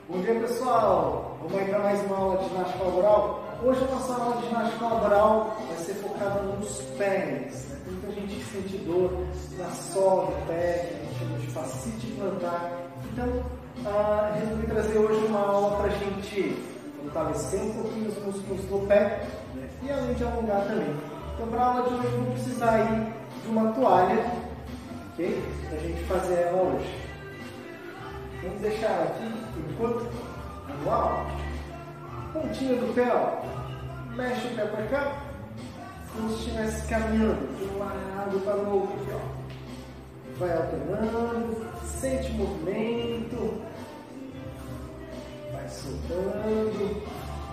Bom dia, pessoal! Vamos aí para mais uma aula de ginástica laboral. Hoje a nossa aula de ginástica laboral vai ser focada nos pés. Né? Tem muita gente que sente dor na sola do pé, que a gente chama de fascite plantar. Então, resolvi trazer hoje uma aula para a gente fortalecer um pouquinho os músculos do pé, né? E além de alongar também. Então, para a aula de hoje, eu vou precisar aí de uma toalha, ok? Para a gente fazer ela hoje. Vamos deixar aqui enquanto manual. Pontinha do pé, ó. Mexe o pé para cá, como se estivesse caminhando de um lado para o outro aqui, ó. Vai alternando, sente o movimento, vai soltando,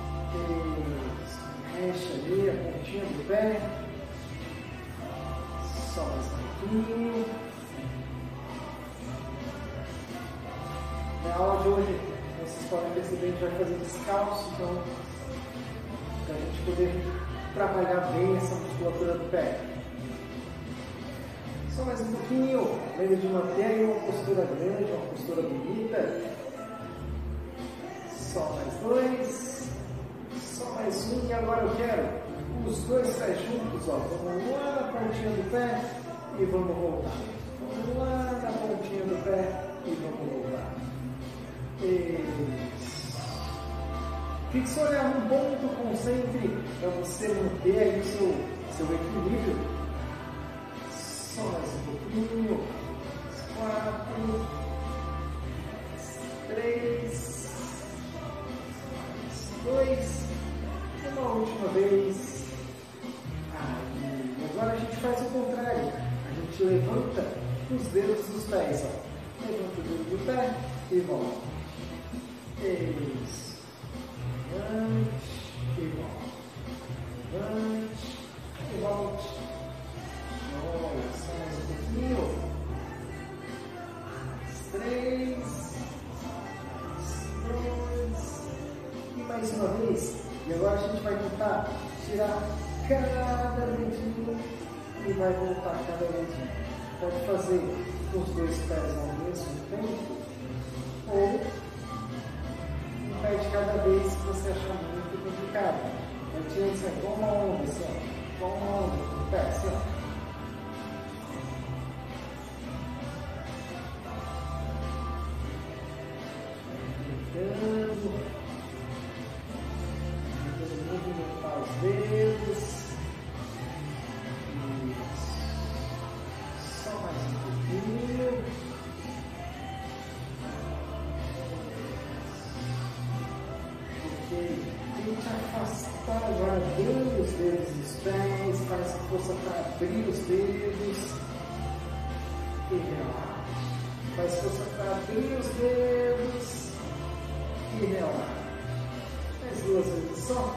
mexe ali a pontinha do pé, só mais um pouquinho. Na aula de hoje, vocês podem perceber que a gente vai fazer descalço, então, para a gente poder trabalhar bem essa musculatura do pé. Só mais um pouquinho, lembra de manter aí uma postura grande, uma postura bonita. Só mais dois, só mais um, e agora eu quero os dois pés juntos, ó. Vamos lá na pontinha do pé e vamos voltar. Vamos lá na pontinha do pé e vamos voltar. Isso. Fixe o olhar num ponto, concentre para você manter aí o seu equilíbrio. Só mais um pouquinho. 4, 3, 2, uma última vez. Aí. Agora a gente faz o contrário. A gente levanta os dedos dos pés. Ó. Levanta o dedo do pé e volta. Isso. Levante e volte. Levante e volte. Olha, só mais um pouquinho. 3, 2, e mais uma vez. E agora a gente vai tentar tirar cada dedinho e vai voltar cada dedinho. Pode fazer os dois pés ao mesmo tempo ou um pé de cada vez se você achar muito complicado. Então, tira isso aqui, uma onda, assim, ó. Uma onda, um pé, assim, ó. Tentando movimentar os dedos. Isso. Só mais um pouquinho. Ok. Tente afastar agora bem os dedos dos pés. Faz força para abrir os dedos. E relaxa. Faz força para abrir os dedos. E relaxa. Mais duas vezes só.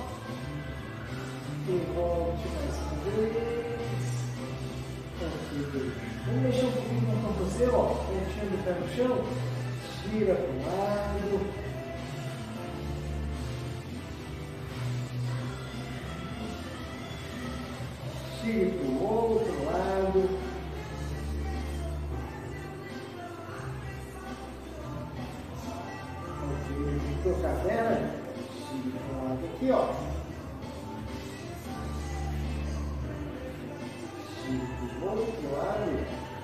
E volte mais uma vez. Ok. Vamos mexer um pouquinho com o tornozelo, ó. Pontinha do pé no chão. Gira para um lado. Gire para o outro lado. Ok. Trocar a perna. Gire para um lado aqui, ó. Do outro lado.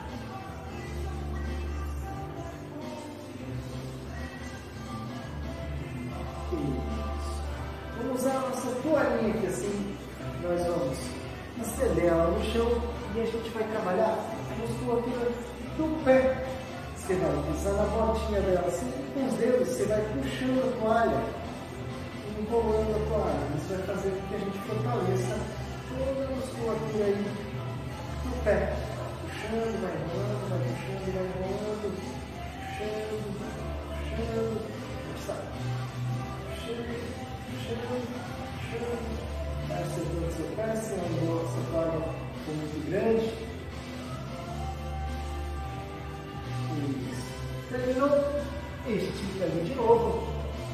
Isso. Vamos usar a nossa toalhinha aqui assim. Nós vamos estender ela no chão e a gente vai trabalhar a musculatura do pé. Você vai pisar na botinha dela assim, com os dedos você vai puxando a toalha, enrolando a toalha. Isso vai fazer com que a gente fortaleça toda a musculatura aí do pé. Puxando, vai enrolando, vai puxando, vai enrolando. Puxando, puxando. Sai. Puxando, puxando, puxando. Vai acertando seu pé, se andou, essa toalha foi muito grande. Isso. Terminou? Estica ali de novo.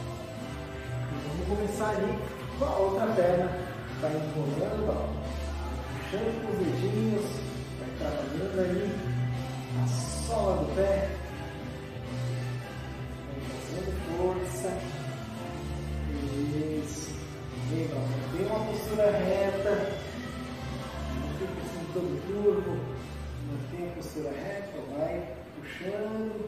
E vamos começar ali com a outra perna. Vai enrolando, ó. Puxando com os dedinhos. Vai trabalhando ali a sola do pé. Vai fazendo força. postura reta. Não fica assim todo curvo. Mantém a postura reta, vai puxando.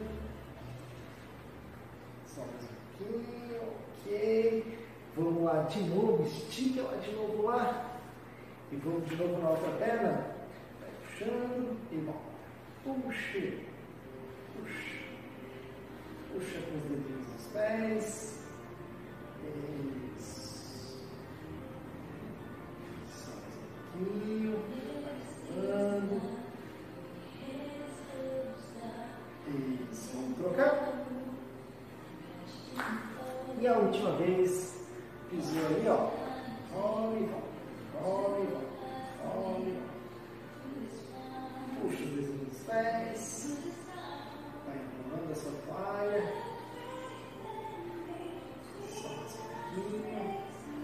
Só mais um pouquinho, ok. Vamos lá de novo, estica lá de novo lá. E vamos de novo na outra perna. Vai puxando e volta. Puxa, puxa. Puxa com os dedinhos dos pés. Isso. Só mais um pouquinho. Andando. Isso. Vamos trocar. E a última vez, pisou ali, ó. Sobe e volta. Sobe e volta. Sobe e volta. Puxa os dedinhos dos pés. Vai enrolando a sua toalha. Só mais um pouquinho.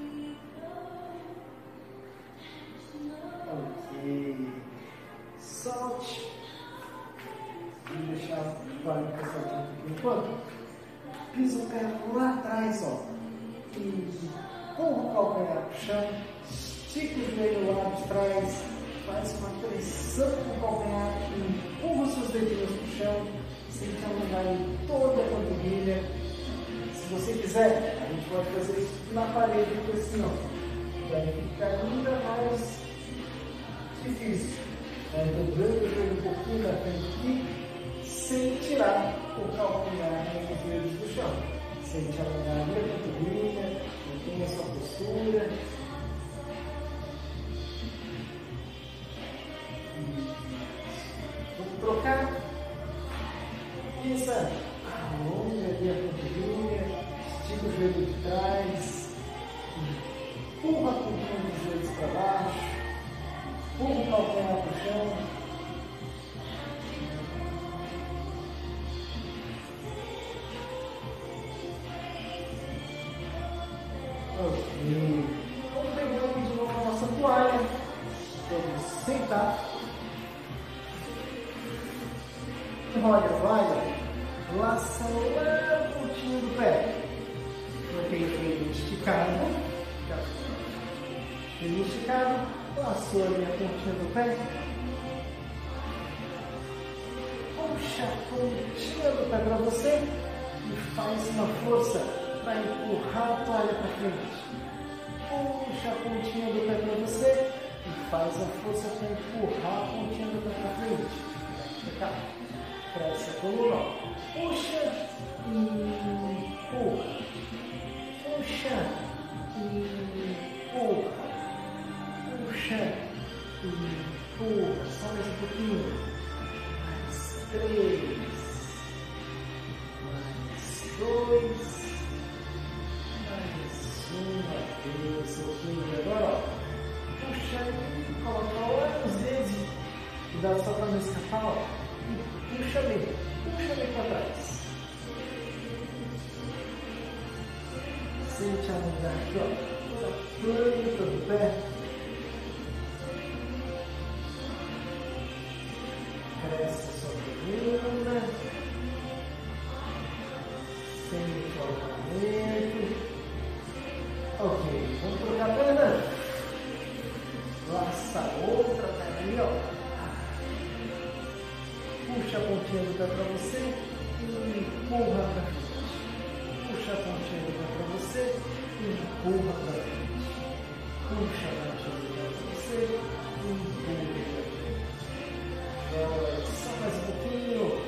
Ok. Solte. Vamos deixar a toalha encostar aqui um pouquinho enquanto. Pisa o pé lá atrás, ó. E empurra o calcanhar para o chão. Estica o joelho lá de trás. Faz uma pressão com o calcanhar e empurra os seus dedinhos para o chão. Sente alongar em toda a panturrilha. Se você quiser, a gente pode fazer isso na parede, porque assim, ó, vai ficar ainda mais difícil. Vai dobrando o joelho um pouquinho da frente aqui, sem tirar o calcanhar nos dedos do chão. Sente alongar a panturrilha, mantém a sua postura. Vamos trocar. Isso. Alonga ali a panturrilha, estica o joelho de trás, empurra a pontinha dos joelhos para baixo, empurra o calcanhar para o chão. Ok. Vamos pegar aqui de novo a nossa toalha. Vamos sentar. Olha, vai, laça lá no pontinho do pé. Coloquei ele esticado. Ele esticado. Laçou ali a pontinha do pé. Puxa a pontinha do pé para você e faz uma força para empurrar a toalha para frente. Puxa a pontinha do pé para você e faz a força para empurrar a pontinha do pé para frente. Fica. Cresce a coluna. Puxa e empurra. Puxa e empurra. Puxa e empurra. Só mais um pouquinho. Mais 3. Mais 2. Mais 1. Esse pouquinho. Agora, ó. Puxa e coloca lá os dedos. E dá só para não escapar, ó. Puxa bem para trás. Sente alongar aqui, ó, na planta do pé. Cresce a sua coluna. Sente o alongamento. Ok, vamos trocar a perna. Laça a outra perna ali, ó. Puxa a pontinha do pé para você e empurra para frente. Puxa a pontinha do pé para você e empurra para frente. Puxa a pontinha do pé para você e empurra para frente. Agora, só mais um pouquinho.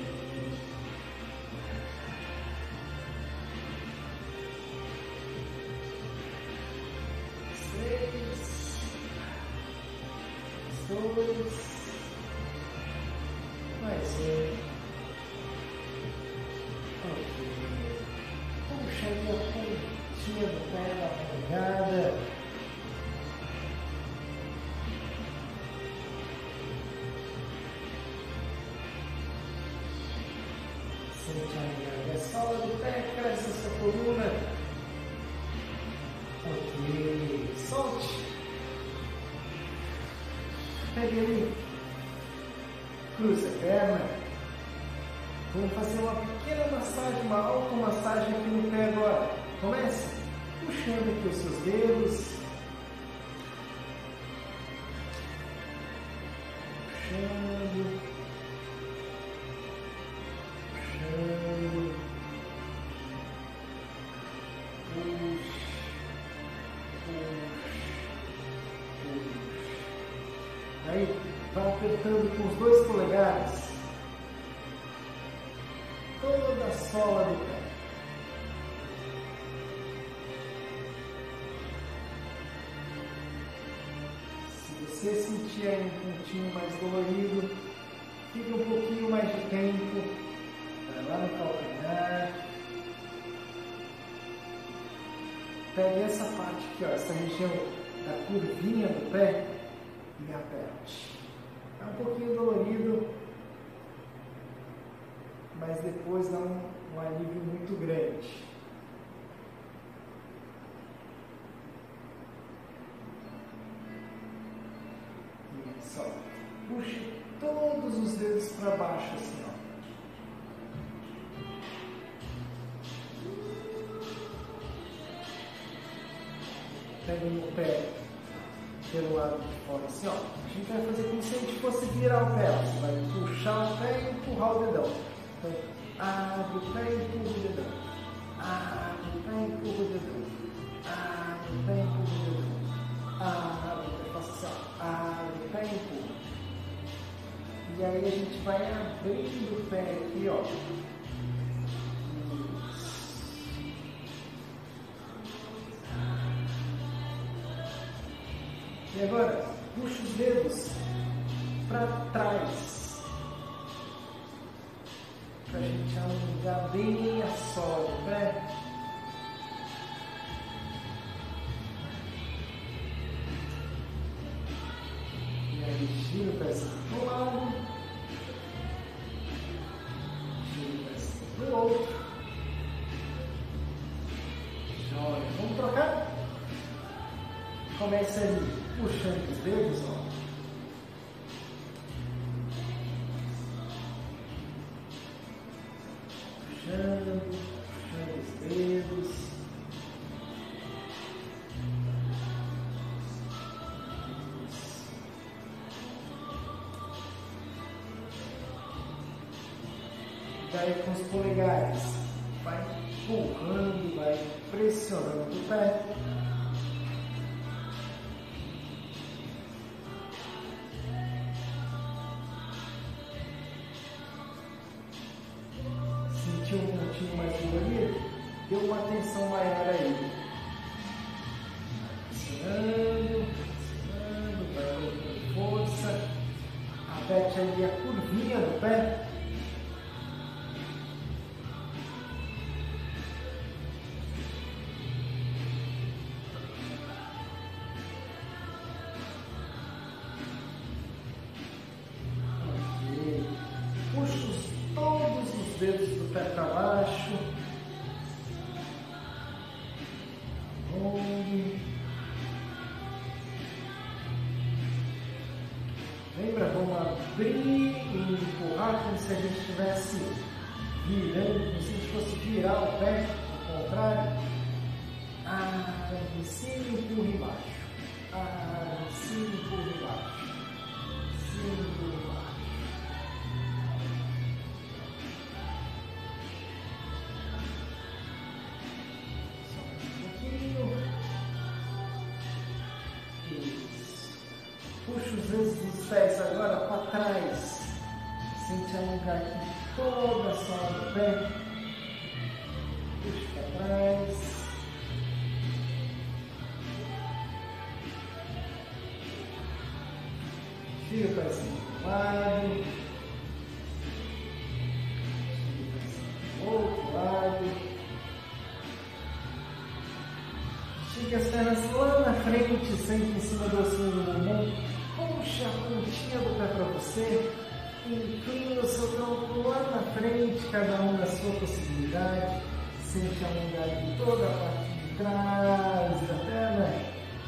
Dois. Mais um. Ok. Puxa aí a pontinha do pé na pegada. Sente a sola do pé, cresce a sua coluna. Ok. Solte. Pegue ali. Cruze a perna. Vamos fazer uma pequena massagem, uma automassagem aqui no pé agora. Comece puxando aqui os seus dedos. puxando, puxando, puxa, puxa, puxa. Aí vai apertando com os 2 polegares toda a sola do pé. Se você sentir aí um pontinho mais dolorido, fica um pouquinho mais de tempo, vai lá no calcanhar, pegue essa parte aqui, ó, essa região da curvinha do pé e aperte. É um pouquinho dolorido, mas depois dá um alívio muito grande. Isso, ó. Puxe todos os dedos para baixo, assim, ó. Pega no pé pelo lado de fora, assim, ó. A gente vai fazer como se a gente fosse virar o pé. Você vai puxar o pé e empurrar o dedão. Então, abre o pé e empurra o dedão. Abre o pé e empurra o dedão. Abre o pé e empurra o dedão. Abre o pé, faça assim, ó. Abre o pé e empurra. E aí a gente vai abrindo o pé aqui, ó. E agora, puxa os dedos para trás, para a gente alongar bem a sola do pé. E aí, gira o pezinho para um lado, gira o pezinho para o outro. Joia, vamos trocar? Começa ali, puxando os dedos, ó. Puxando os dedos. Daí com os polegares, vai empurrando, vai pressionando o pé. Sentiu um pontinho mais dolorido? Deu uma atenção maior aí. Pressionando, pressionando, vai colocando força. Aperte ali a curvinha do pé. Dedos do pé para baixo. Lembra? Vamos abrir e empurrar como se a gente estivesse virando, como se a gente fosse virar o pé, ao contrário. Em cima, empurra embaixo. Em cima, empurra embaixo. Em cima, empurra embaixo. Puxa os dedos dos pés agora para trás. Sente alongar aqui toda a sola do pé. Puxa para trás. Tira o pezinho para o lado. Tira o pezinho para o outro lado. Estique as pernas lá na frente, sempre em cima do ossinho do bumbum. Puxa a pontinha do pé para você, inclina o seu tronco lá na frente, cada um na sua possibilidade. Sente alongar em toda a parte de trás da perna.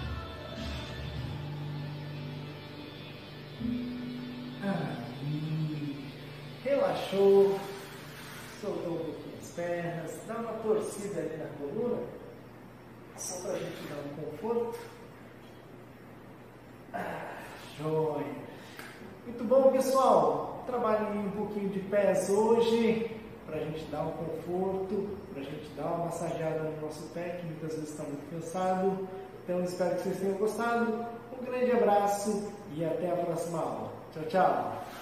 Relaxou, soltou um pouquinho as pernas, dá uma torcida ali na coluna, só para a gente dar um conforto. Joia. Muito bom, pessoal. Trabalhei um pouquinho de pés hoje, para a gente dar um conforto, para a gente dar uma massageada no nosso pé, que muitas vezes está muito cansado. Então, espero que vocês tenham gostado. Um grande abraço e até a próxima aula. Tchau, tchau!